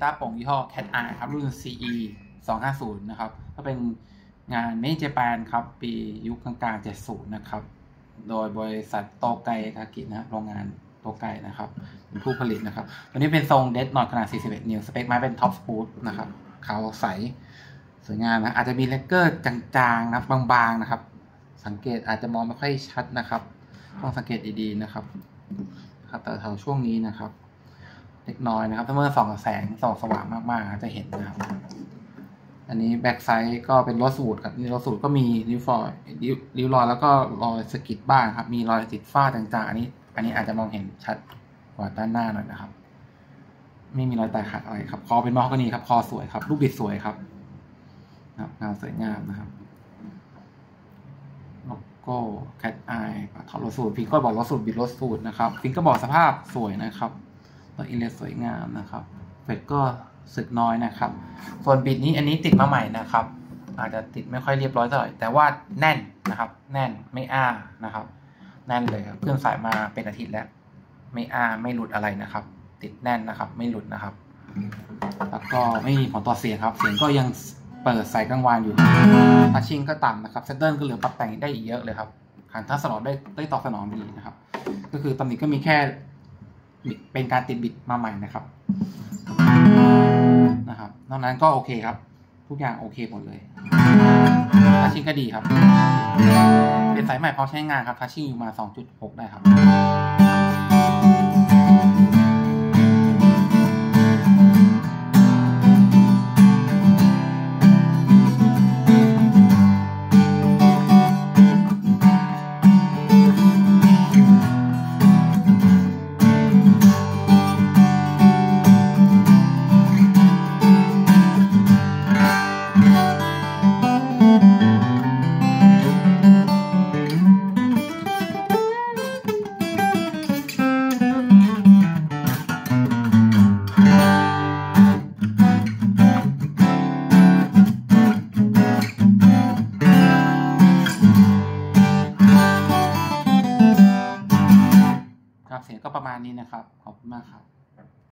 ตาร์โป่งยี่ห้อ Cat Eye ครับรุ่น CE 250นะครับก็เป็นงาน Made in Japan ครับปียุคกลางๆ70นะครับโดยบริษัทโตไกคากินะโรงงานโตไกนะครับเป็นผู้ผลิตนะครับตัวนี้เป็นทรงเดดนอตขนาด41นิ้วสเปคไม้เป็นท็อปสปูดนะครับขาวใสสวยงามนะอาจจะมีเลกเกอร์จางๆนะบางๆนะครับสังเกตอาจจะมองไม่ค่อยชัดนะครับต้องสังเกตดีๆนะครับแต่แถวช่วงนี้นะครับเล็กน้อยนะครับถ้าเมื่อส่องแสงส่องสว่างมากๆจะเห็นนะครับอันนี้แบ็กไซด์ก็เป็นรถสูตรครับนี่รถสูตรก็มีริ้วรอยแล้วก็รอยสะกิดบ้างครับมีรอยติดฝ้าจางๆอันนี้อาจจะมองเห็นชัดกว่าด้านหน้าหน่อยนะครับไม่มีรอยแตกหักอะไรครับคอเป็นมอฮอกานีครับคอสวยครับลูกบิดสวยครับงานสวยงามนะครับโลโก้ Cat Eye ถอดรถสูตรฟิงก็บอกรถสูตรบิดรถสูตรนะครับฟิงก็บอกสภาพสวยนะครับตัวอินเลสสวยงามนะครับเฟดก็สึกน้อยนะครับส่วนบิดนี้อันนี้ติดมาใหม่นะครับอาจจะติดไม่ค่อยเรียบร้อยเท่าไหร่แต่ว่าแน่นนะครับแน่นไม่อ้านะครับแน่นเลยครับเพื่อนใส่มาเป็นอาทิตย์แล้วไม่อ้าไม่หลุดอะไรนะครับติดแน่นนะครับไม่หลุดนะครับแล้วก็ไม่มีผลต่อเสียงครับเสียงก็ยังเปิดใส่กลางวันอยู่ทัชชิ่งก็ต่ำนะครับเซตเทิลก็เหลือปรับแต่งได้อีกเยอะเลยครับการทัชสนองได้ตอบสนองดีนะครับก็คือตำหนิก็มีแค่เป็นการติดบิดมาใหม่นะครับนอกนั้นก็โอเคครับทุกอย่างโอเคหมดเลยทัชชิ่งก็ดีครับเป็นสายใหม่พอใช้งานครับทัชชิ่งอยู่มา 2.6 ได้ครับเสียงก็ประมาณนี้นะครับ